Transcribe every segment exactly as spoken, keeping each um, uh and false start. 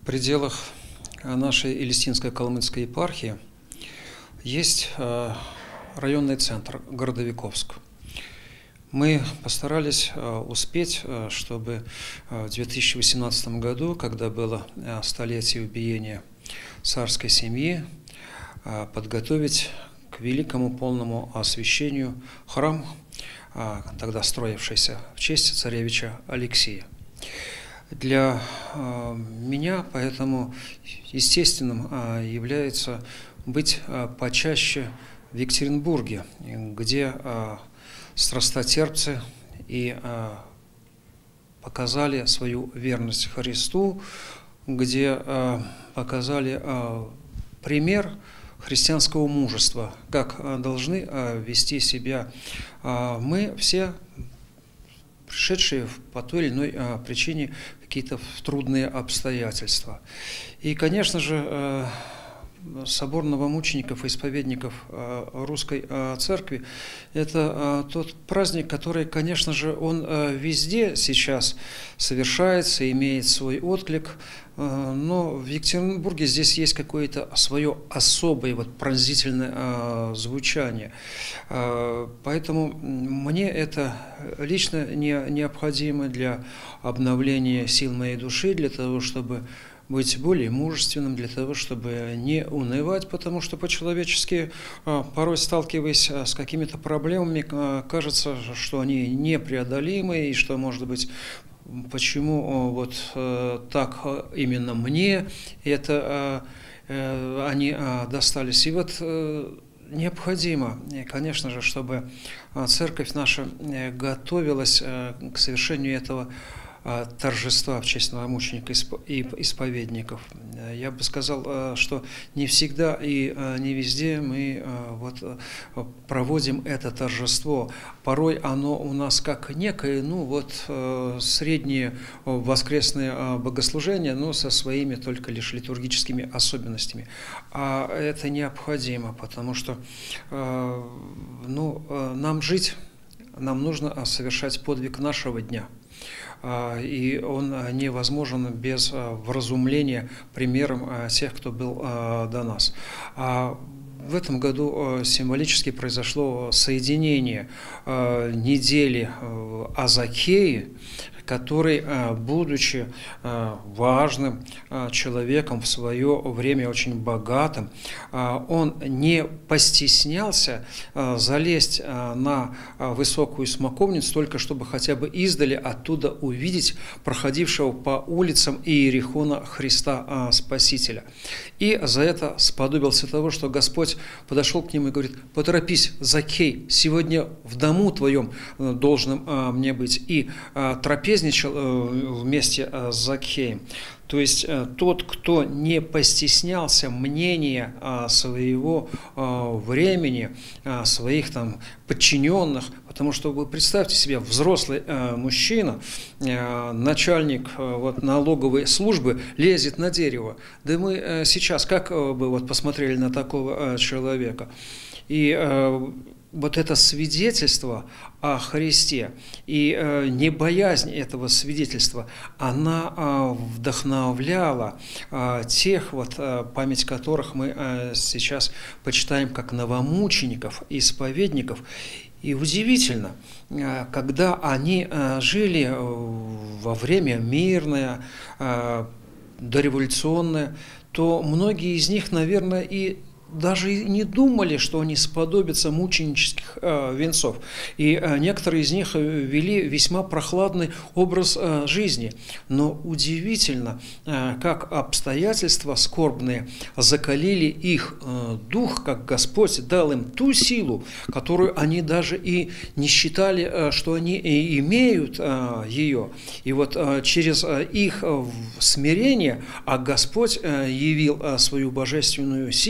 пределах нашей Элистинской Калмыцкой епархии есть районный центр Городовиковск. Мы постарались успеть, чтобы в две тысячи восемнадцатом году, когда было столетие убиения царской семьи, подготовить к великому полному освящению храм, тогда строившийся в честь царевича Алексея. Для меня поэтому естественным является быть почаще в Екатеринбурге, где страстотерпцы и показали свою верность Христу, где показали пример христианского мужества, как должны вести себя мы все, пришедшие по той или иной причине какие-то трудные обстоятельства. И, конечно же, собор новомучеников и исповедников Русской Церкви – это тот праздник, который, конечно же, он везде сейчас совершается, имеет свой отклик, но в Екатеринбурге здесь есть какое-то свое особое вот пронзительное звучание. Поэтому мне это лично необходимо для обновления сил моей души, для того, чтобы быть более мужественным, для того, чтобы не унывать, потому что по-человечески, порой сталкиваясь с какими-то проблемами, кажется, что они непреодолимы, и что, может быть, почему вот так именно мне это они достались. И вот необходимо, конечно же, чтобы церковь наша готовилась к совершению этого торжества в честь новомучеников и исповедников. Я бы сказал, что не всегда и не везде мы вот проводим это торжество. Порой оно у нас как некое, ну вот, среднее воскресное богослужение, но со своими только лишь литургическими особенностями. А это необходимо, потому что ну, нам жить, нам нужно совершать подвиг нашего дня. И он невозможен без вразумления примером тех, кто был до нас. В этом году символически произошло соединение недели о Закхее, который, будучи важным человеком, в свое время очень богатым, он не постеснялся залезть на высокую смоковницу, только чтобы хотя бы издали оттуда увидеть проходившего по улицам Иерихона Христа Спасителя. И за это сподобился того, что Господь подошел к нему и говорит: «Поторопись, Закхей, сегодня в дому твоем должным мне быть». И трапезничал вместе с Закхеем. То есть тот, кто не постеснялся мнения своего времени, своих там подчиненных, потому что вы представьте себе, взрослый мужчина, начальник вот, налоговой службы лезет на дерево. Да мы сейчас как бы вот посмотрели на такого человека? И вот это свидетельство о Христе и э, не боязнь этого свидетельства, она э, вдохновляла э, тех, вот, э, память которых мы э, сейчас почитаем как новомучеников, исповедников. И удивительно, э, когда они э, жили во время мирное, э, дореволюционное, то многие из них, наверное, и даже не думали, что они сподобятся мученических э, венцов. И э, некоторые из них вели весьма прохладный образ э, жизни. Но удивительно, э, как обстоятельства скорбные закалили их э, дух, как Господь дал им ту силу, которую они даже и не считали, э, что они и имеют э, ее. И вот э, через э, их э, смирение, а Господь э, явил э, свою божественную силу,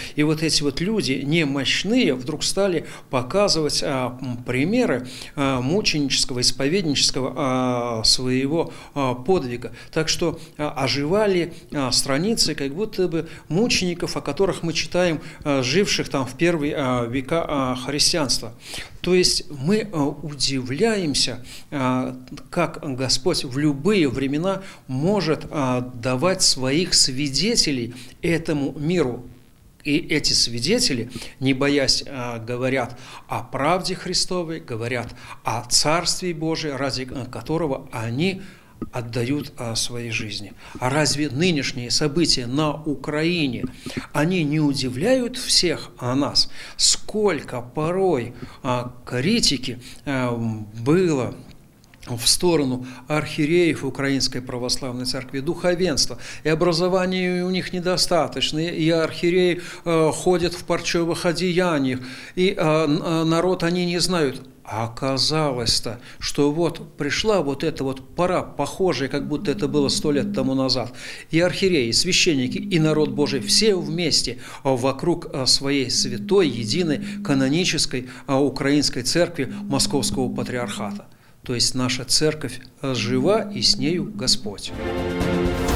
И вот эти вот люди немощные вдруг стали показывать а, примеры а, мученического, исповеднического а, своего а, подвига. Так что а, оживали а, страницы как будто бы мучеников, о которых мы читаем, а, живших там в первые а, века а, христианства. То есть мы удивляемся, как Господь в любые времена может давать своих свидетелей этому миру. И эти свидетели, не боясь, говорят о правде Христовой, говорят о Царстве Божьем, ради которого они отдают своей жизни. А разве нынешние события на Украине, они не удивляют всех нас? Сколько порой критики было в сторону архиереев Украинской Православной Церкви, духовенства, и образования у них недостаточно, и архиереи э, ходят в парчевых одеяниях, и э, народ они не знают. А оказалось-то, что вот пришла вот эта вот пора, похожая, как будто это было сто лет тому назад. И архиереи, и священники, и народ Божий все вместе вокруг своей святой, единой, канонической украинской церкви Московского патриархата. То есть наша церковь жива, и с нею Господь.